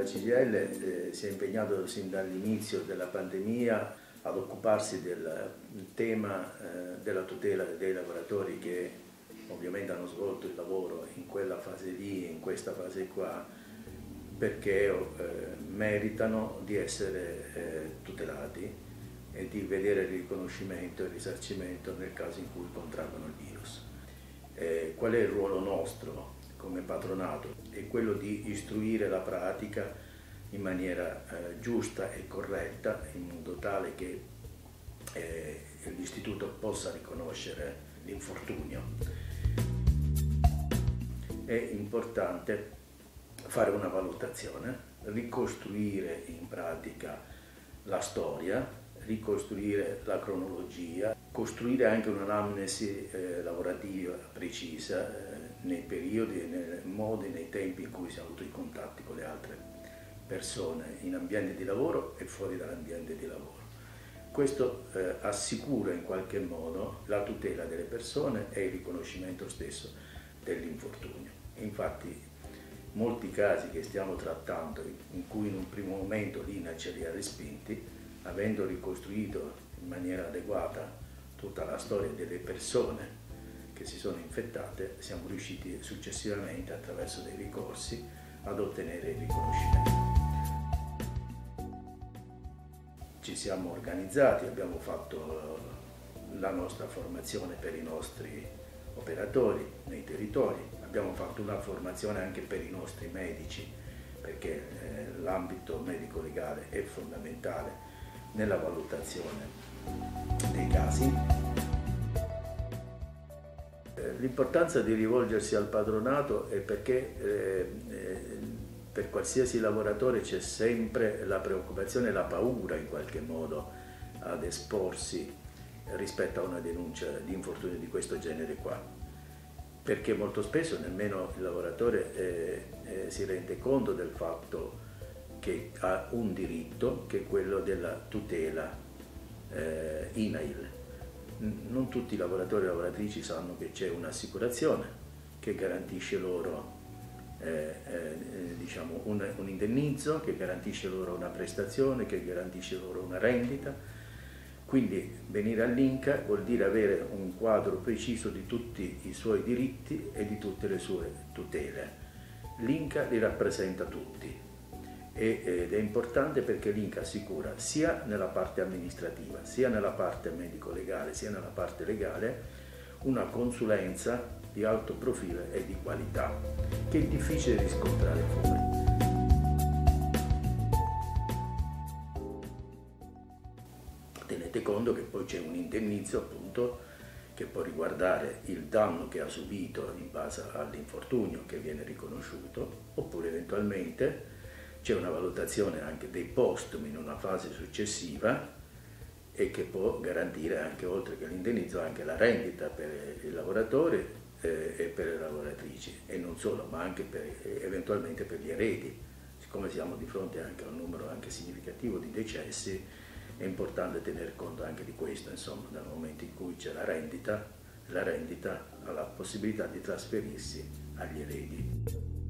CGIL si è impegnato sin dall'inizio della pandemia ad occuparsi del tema della tutela dei lavoratori che ovviamente hanno svolto il lavoro in quella fase lì, in questa fase qua, perché meritano di essere tutelati e di vedere il riconoscimento e il risarcimento nel caso in cui contraggono il virus. Qual è il ruolo nostro come patronato? È quello di istruire la pratica in maniera giusta e corretta, in modo tale che l'istituto possa riconoscere l'infortunio. È importante fare una valutazione, ricostruire in pratica la storia, ricostruire la cronologia, costruire anche un'anamnesi lavorativa precisa nei periodi, nei modi, nei tempi in cui si hanno avuto i contatti con le altre persone in ambiente di lavoro e fuori dall'ambiente di lavoro. Questo assicura in qualche modo la tutela delle persone e il riconoscimento stesso dell'infortunio. Infatti molti casi che stiamo trattando, in cui in un primo momento l'INAIL ce li ha respinti, avendo ricostruito in maniera adeguata tutta la storia delle persone che si sono infettate, siamo riusciti successivamente, attraverso dei ricorsi, ad ottenere il riconoscimento. Ci siamo organizzati, abbiamo fatto la nostra formazione per i nostri operatori nei territori, abbiamo fatto una formazione anche per i nostri medici, perché l'ambito medico-legale è fondamentale nella valutazione dei casi. L'importanza di rivolgersi al patronato è perché per qualsiasi lavoratore c'è sempre la preoccupazione e la paura in qualche modo ad esporsi rispetto a una denuncia di infortunio di questo genere qua, perché molto spesso nemmeno il lavoratore si rende conto del fatto che ha un diritto, che è quello della tutela INAIL. Non tutti i lavoratori e lavoratrici sanno che c'è un'assicurazione che garantisce loro diciamo un indennizzo, che garantisce loro una prestazione, che garantisce loro una rendita. Quindi venire all'INCA vuol dire avere un quadro preciso di tutti i suoi diritti e di tutte le sue tutele. L'INCA li rappresenta tutti ed è importante perché l'INCA assicura sia nella parte amministrativa, sia nella parte medico-legale, sia nella parte legale una consulenza di alto profilo e di qualità, che è difficile riscontrare fuori. Tenete conto che poi c'è un indennizzo appunto che può riguardare il danno che ha subito in base all'infortunio che viene riconosciuto, oppure eventualmente c'è una valutazione anche dei postumi in una fase successiva e che può garantire anche, oltre che l'indennizzo, anche la rendita per il lavoratore e per le lavoratrici, e non solo, ma anche eventualmente per gli eredi. Siccome siamo di fronte anche a un numero anche significativo di decessi, è importante tener conto anche di questo, insomma, dal momento in cui c'è la rendita ha la possibilità di trasferirsi agli eredi.